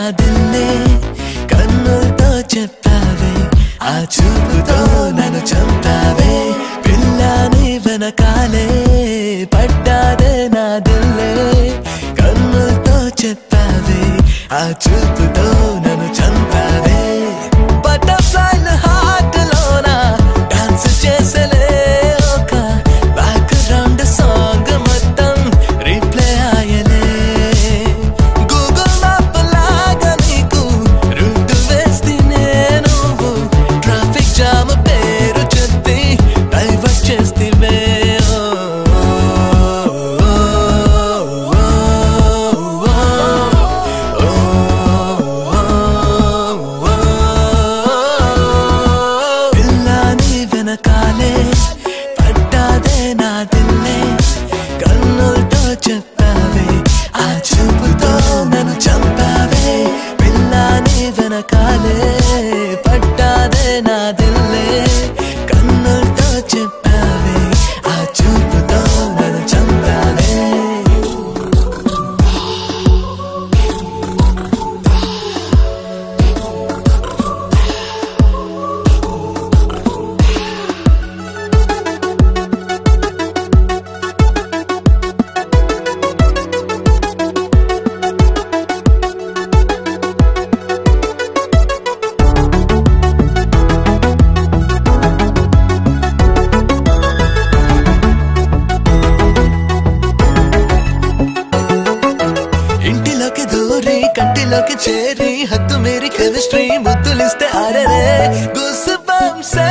దిల్లే కన్నులతో చెప్పావే ఆ చూపుతో నన్ను చంపావే పిల్లని వెనకాలే పడ్డాదే నా దిల్లే కన్నులతో చెప్పావే ఆ చూపుతో నన్ను చంపావే బటర్ఫ్లైల హార్ట్ లోన డాన్స్ చేసలే ఒక బ్యాక్గ్రౌండ్ సాంగ్ మొత్తం రీప్లే ఆయలే గూగుల్ మ్యాప్ లాగా నీకు రూట్ వేస్తే నేను ట్రాఫిక్ జామ్ పేరు చెప్పి డైవర్ట్ చేస్తేవే వెనకాలే పడ్డాదే నా దిల్లే కన్నులతో చెప్పావే ఆ చూపుతో నన్ను చంపావే పిల్లని వెనకాలే పడ్డాదే నా దిల్లే కన్నులతో చెప్పావే ఆ చూపుతో నన్ను చంపావే ఇంటిలోకి దూరి కంటిలోకి చేరి హద్దు మేరీ కెమిస్ట్రీ ముద్దులిస్తే అరరే గుసబంసే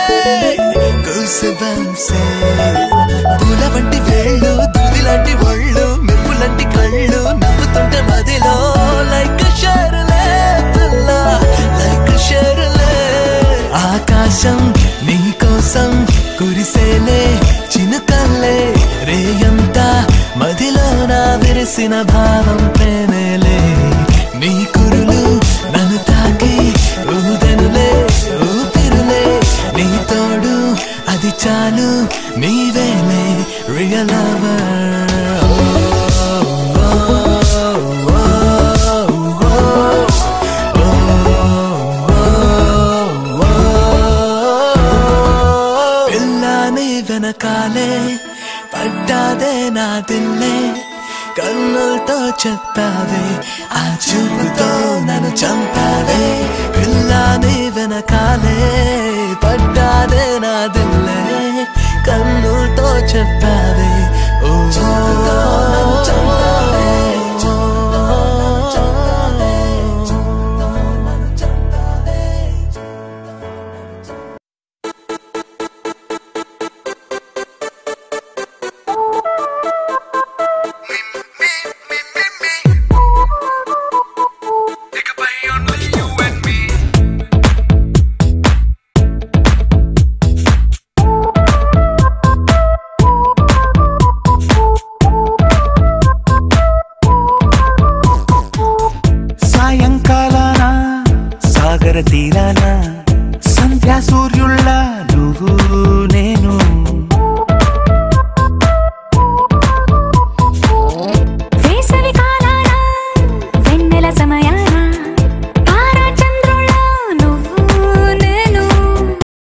పూల వంటి వేళ్ళు దూది లాంటి ఒళ్ళు మెప్పు లాంటి కళ్ళు నవ్వుతుంటే మదిలో లైక్ షేర్లే పిల్ల లైక్ షేర్లే ఆకాశం నీ కోసం కురిసేలే చినుకల్లే రేయంతా మదిలో నా విరిసిన భావం ప్రేమేలే నీ కురులు నన్ను తాకి ఊదెనులే ఊపిరులే నీ తోడు అది చాలు నీవేలే రియల్ లవర్ పిల్లని వెనకాలే పడ్డాదే నా దిల్లే కన్నులతో చెప్పావే ఆ చూపుతో నన్ను చంపావే పిల్లని వెనకాలే పడ్డాదే నా దిల్లే కన్నులతో చెప్పావే ఓ చూపుతో నన్ను చంపావే సాగర తీరానా